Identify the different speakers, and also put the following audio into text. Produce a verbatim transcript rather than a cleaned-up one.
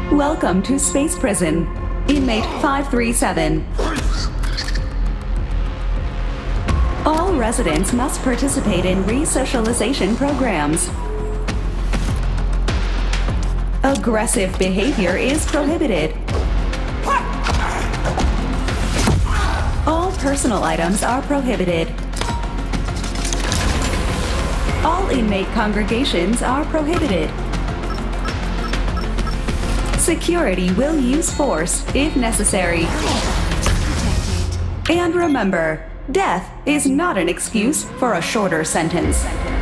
Speaker 1: Welcome to Space Prison, Inmate five three seven. All residents must participate in re-socialization programs. Aggressive behavior is prohibited. All personal items are prohibited. All inmate congregations are prohibited. Security will use force if necessary. And remember, death is not an excuse for a shorter sentence.